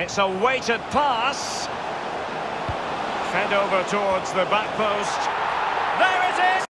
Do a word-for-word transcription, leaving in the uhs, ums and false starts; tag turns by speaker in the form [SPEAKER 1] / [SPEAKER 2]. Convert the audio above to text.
[SPEAKER 1] It's a weighted pass. Fed over towards the back post. There it is!